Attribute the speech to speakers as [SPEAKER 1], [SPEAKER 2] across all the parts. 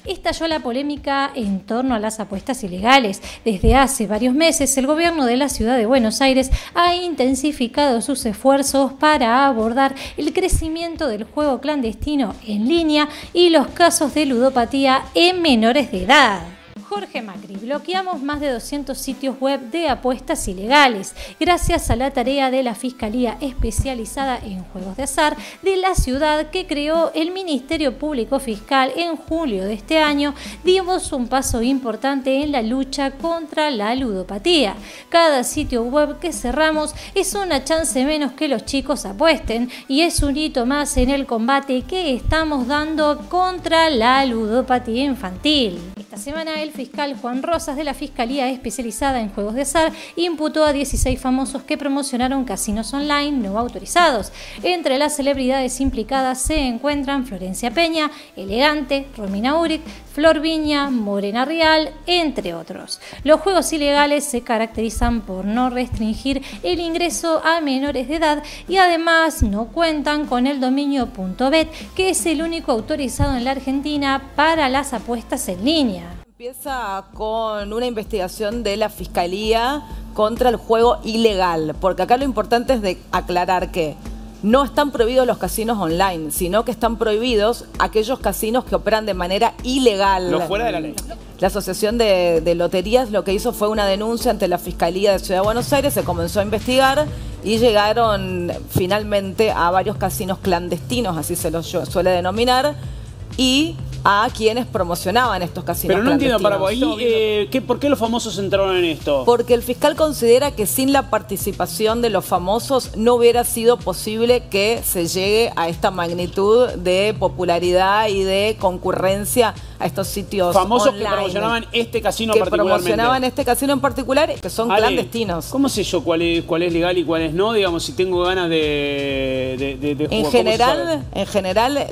[SPEAKER 1] Estalló la polémica en torno a las apuestas ilegales. Desde hace varios meses, el gobierno de la ciudad de Buenos Aires ha intensificado sus esfuerzos para abordar el crecimiento del juego clandestino en línea y los casos de ludopatía en menores de edad. Jorge Macri: bloqueamos más de 200 sitios web de apuestas ilegales, gracias a la tarea de la Fiscalía Especializada en Juegos de Azar de la ciudad que creó el Ministerio Público Fiscal en julio de este año. Dimos un paso importante en la lucha contra la ludopatía. Cada sitio web que cerramos es una chance menos que los chicos apuesten y es un hito más en el combate que estamos dando contra la ludopatía infantil. Esta semana el fiscal Juan Rosas, de la Fiscalía Especializada en Juegos de Azar, imputó a 16 famosos que promocionaron casinos online no autorizados. Entre las celebridades implicadas se encuentran Florencia Peña, Elegante, Romina Uric, Flor Viña, Morena Rial, entre otros. Los juegos ilegales se caracterizan por no restringir el ingreso a menores de edad y además no cuentan con el dominio .bet, que es el único autorizado en la Argentina para las apuestas en línea.
[SPEAKER 2] Empieza con una investigación de la Fiscalía contra el juego ilegal, porque acá lo importante es de aclarar que no están prohibidos los casinos online, sino que están prohibidos aquellos casinos que operan de manera ilegal.
[SPEAKER 3] Lo fuera de la ley.
[SPEAKER 2] La Asociación de Loterías lo que hizo fue una denuncia ante la Fiscalía de Ciudad de Buenos Aires, se comenzó a investigar y llegaron finalmente a varios casinos clandestinos, así se los suele denominar, y a quienes promocionaban estos casinos.
[SPEAKER 3] Pero no entiendo, para vos, ¿por qué los famosos entraron en esto?
[SPEAKER 2] Porque el fiscal considera que sin la participación de los famosos no hubiera sido posible que se llegue a esta magnitud de popularidad y de concurrencia a estos sitios
[SPEAKER 3] famosos
[SPEAKER 2] online,
[SPEAKER 3] que promocionaban este casino particularmente.
[SPEAKER 2] Que promocionaban este casino en particular, que son clandestinos.
[SPEAKER 3] ¿Cómo sé yo cuál es legal y cuál es no? Digamos, si tengo ganas de jugar.
[SPEAKER 2] En general,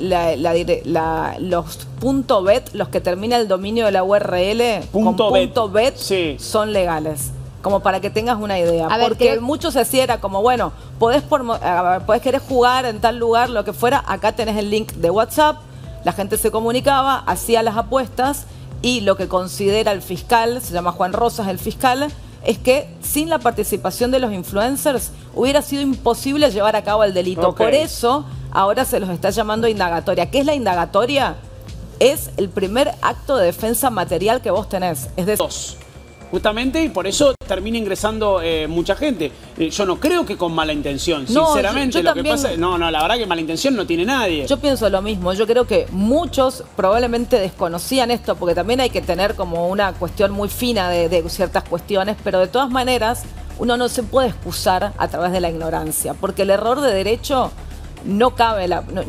[SPEAKER 2] los .bet, los que termina el dominio de la URL con .bet, sí, son legales. Como para que tengas una idea. Porque mucho se hacía era como, bueno, podés querer jugar en tal lugar, lo que fuera, acá tenés el link de WhatsApp, la gente se comunicaba, hacía las apuestas y lo que considera el fiscal, se llama Juan Rosas el fiscal, es que sin la participación de los influencers hubiera sido imposible llevar a cabo el delito. Por eso ahora se los está llamando indagatoria. ¿Qué es la indagatoria? Es el primer acto de defensa material que vos tenés. Es de
[SPEAKER 3] justamente, y por eso termina ingresando mucha gente. Yo no creo que con mala intención, sinceramente.
[SPEAKER 2] Yo también,
[SPEAKER 3] que pasa, la verdad que mala intención no tiene nadie.
[SPEAKER 2] Yo pienso lo mismo. Yo creo que muchos probablemente desconocían esto, porque también hay que tener como una cuestión muy fina de ciertas cuestiones, pero de todas maneras uno no se puede excusar a través de la ignorancia, porque el error de derecho no cabe,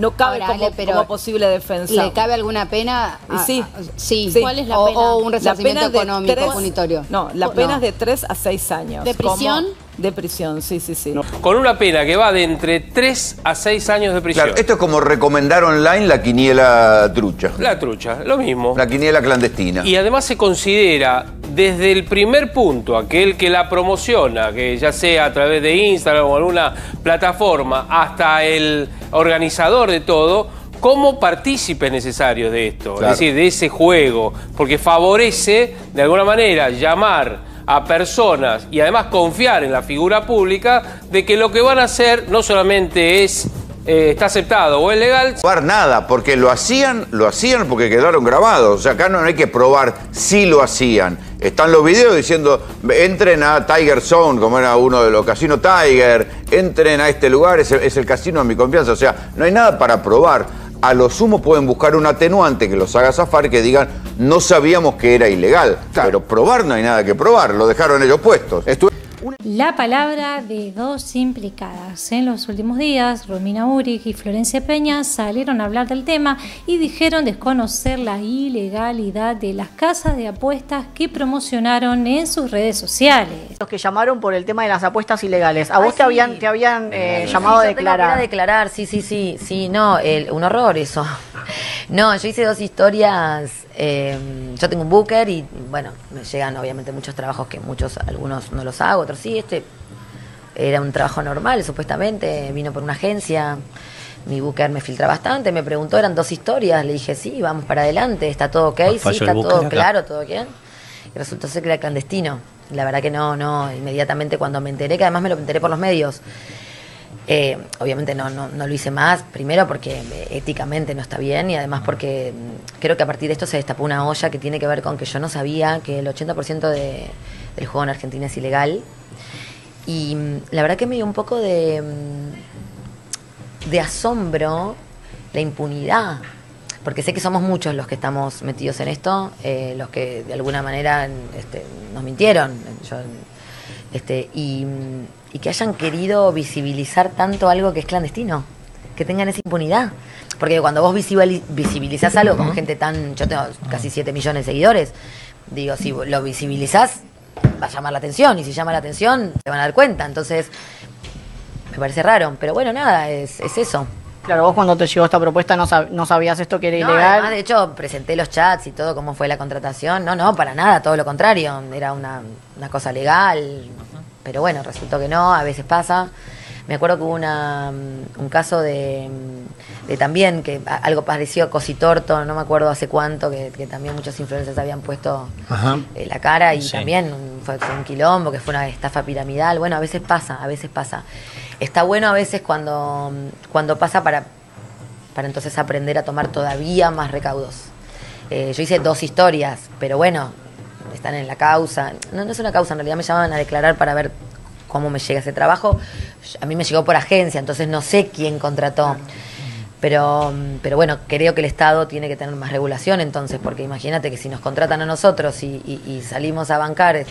[SPEAKER 2] como posible defensa.
[SPEAKER 4] ¿Le cabe alguna pena?
[SPEAKER 2] Sí.
[SPEAKER 4] ¿Cuál es la pena? O un resarcimiento económico punitorio.
[SPEAKER 2] No, la pena es de 3 a 6 años.
[SPEAKER 4] ¿De prisión?
[SPEAKER 2] De prisión, sí.
[SPEAKER 5] No. Con una pena que va de entre 3 a 6 años de prisión.
[SPEAKER 6] Claro, esto es como recomendar online la quiniela trucha.
[SPEAKER 5] La trucha, lo mismo.
[SPEAKER 6] La quiniela clandestina.
[SPEAKER 5] Y además se considera desde el primer punto, aquel que la promociona, que ya sea a través de Instagram o alguna plataforma, hasta el organizador de todo, como partícipes necesarios de esto, claro, es decir, de ese juego, porque favorece de alguna manera llamar a personas y además confiar en la figura pública de que lo que van a hacer no solamente es está aceptado o es legal.
[SPEAKER 6] Probar nada, porque lo hacían porque quedaron grabados. O sea, acá no hay que probar si lo hacían. Están los videos diciendo, entren a Tiger Zone, como era uno de los casinos Tiger, entren a este lugar, es el casino de mi confianza. O sea, no hay nada para probar. A lo sumo pueden buscar un atenuante que los haga zafar, que digan, no sabíamos que era ilegal. Claro. Pero probar no hay nada que probar, lo dejaron ellos puestos.
[SPEAKER 1] La palabra de dos implicadas. En los últimos días, Romina Uric y Florencia Peña salieron a hablar del tema y dijeron desconocer la ilegalidad de las casas de apuestas que promocionaron en sus redes sociales.
[SPEAKER 7] Los que llamaron por el tema de las apuestas ilegales, ¿a vos te habían llamado a declarar?
[SPEAKER 8] A declarar, sí, no, un horror eso. No, yo hice 2 historias. Yo tengo un booker y bueno, me llegan obviamente muchos trabajos que algunos no los hago, otros sí. Este era un trabajo normal, supuestamente, vino por una agencia. Mi booker me filtra bastante, me preguntó, eran 2 historias, le dije, sí, vamos para adelante, está todo ok, sí, está todo claro, todo bien. Y resultó ser que era clandestino. La verdad que no, inmediatamente cuando me enteré, que además me lo enteré por los medios, obviamente no lo hice más, primero porque éticamente no está bien y además porque creo que a partir de esto se destapó una olla que tiene que ver con que yo no sabía que el 80% del juego en Argentina es ilegal y la verdad que me dio un poco de asombro la impunidad, porque sé que somos muchos los que estamos metidos en esto, los que de alguna manera nos mintieron, y que hayan querido visibilizar tanto algo que es clandestino, que tengan esa impunidad. Porque cuando vos visibilizás algo con gente yo tengo casi 7 millones de seguidores, digo, si lo visibilizás, va a llamar la atención, y si llama la atención, se van a dar cuenta. Entonces, me parece raro, pero bueno, nada, es eso.
[SPEAKER 7] Claro, vos cuando te llegó esta propuesta no sabías esto que era ilegal.
[SPEAKER 8] Además, de hecho, presenté los chats y todo, cómo fue la contratación. No, para nada, todo lo contrario. Era una cosa legal. Pero bueno, resultó que no, a veces pasa. Me acuerdo que hubo un caso de también, que algo parecido a Cositorto, no me acuerdo hace cuánto, que también muchos influencers habían puesto la cara y también fue un quilombo, que fue una estafa piramidal. Bueno, a veces pasa. Está bueno a veces cuando pasa para entonces aprender a tomar todavía más recaudos. Yo hice 2 historias, pero bueno, están en la causa. No es una causa, en realidad me llamaban a declarar para ver cómo me llega ese trabajo. A mí me llegó por agencia, entonces no sé quién contrató. Pero bueno, creo que el Estado tiene que tener más regulación entonces, porque imagínate que si nos contratan a nosotros y salimos a bancar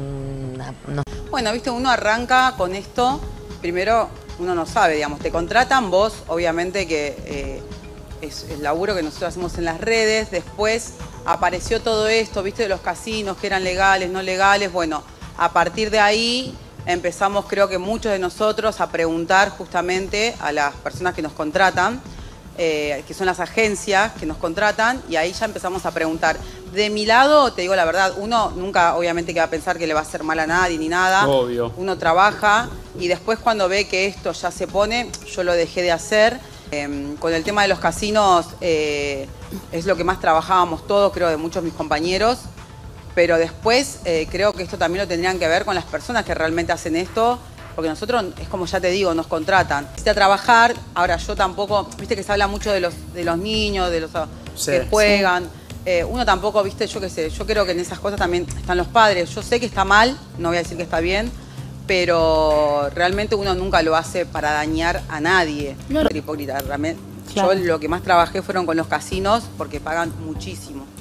[SPEAKER 9] Bueno, viste, uno arranca con esto, primero uno no sabe, digamos, te contratan, vos obviamente que es el laburo que nosotros hacemos en las redes, después apareció todo esto, viste, de los casinos que eran legales, no legales. Bueno, a partir de ahí empezamos, creo que muchos de nosotros, a preguntar justamente a las personas que nos contratan, que son las agencias que nos contratan, y ahí ya empezamos a preguntar. De mi lado, te digo la verdad, uno nunca obviamente que va a pensar que le va a hacer mal a nadie ni nada.
[SPEAKER 3] Obvio.
[SPEAKER 9] Uno trabaja y después cuando ve que esto ya se pone, yo lo dejé de hacer. Con el tema de los casinos es lo que más trabajábamos todos, creo, de muchos de mis compañeros. Pero después creo que esto también lo tendrían que ver con las personas que realmente hacen esto. Porque nosotros, es como ya te digo, nos contratan. Necesita trabajar, ahora yo tampoco, viste que se habla mucho de los niños, de los que juegan. Uno tampoco, viste, yo qué sé, yo creo que en esas cosas también están los padres. Yo sé que está mal, no voy a decir que está bien, pero realmente uno nunca lo hace para dañar a nadie. No. Hipócrita, realmente. Claro. Yo lo que más trabajé fueron con los casinos porque pagan muchísimo.